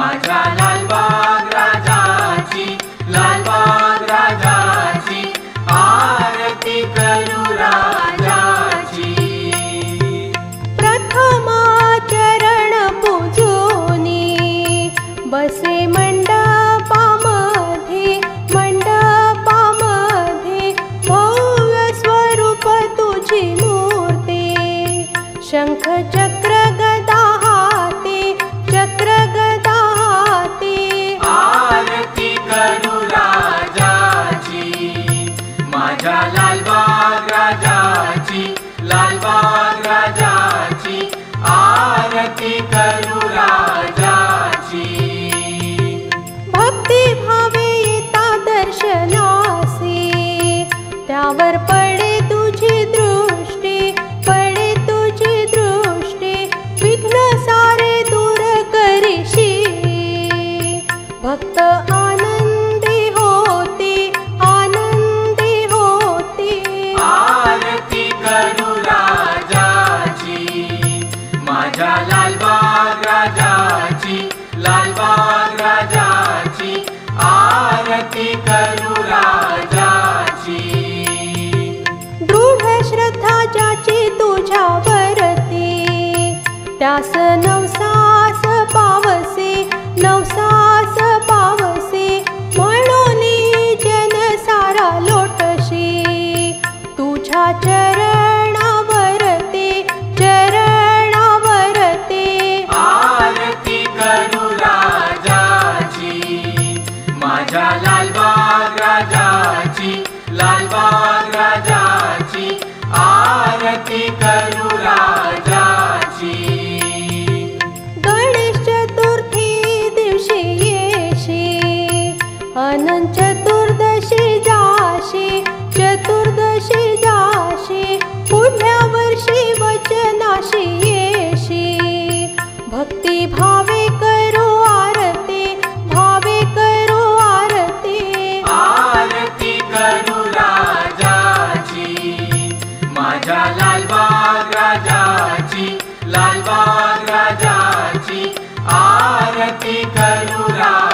माझ्या लालबाग राजाची, लालबाग राजाची आरती करू राजाची। प्रथमा चरण पूजोनी बसे मंडपामध्ये, मंडपामध्ये भव्य स्वरूप तुझी मूर्ती। शंख चक्र गदा हाती, चक्र गदा हाती आरती करू राजाची। माझ्या लालबाग राजाची, लालबाग राजाची आरती करू राजाची। भक्ती भावे येता दर्शनासी, त्यावर पडे तुझी दृष्टी, पडे तुझी दृष्टी विघ्न सारे दूर करीशी। भक्त आनंदी होती, आनंदी होती आरती करू राजाची। माझ्या लालबाग राजाची, लालबाग राजाची आरती करू राजाची। दृढ श्रद्धा ज्याची तुझ्यावरती, त्यास नवसास पावसे, नवसास पावसे म्हणून जन सारा लोटशी। तुझ्या चरणावरती, चरणावरती आरती करू राजाची। माझ्या लालबाग राजाची, लालबाग राजाची आरती करू राजाची। गणेश चतुर्थी दिवशी येशी, अनंत चतुर्दशी जाशी, चतुर्दशी जाशी पुढल्या वर्षी वचनाशी येशी। भक्ती भावे करू आरती, भावे करू आरती आरती करू राजाची। माझ्या लालबाग राजाची, लालबाग राजाची आरती करू राजाची।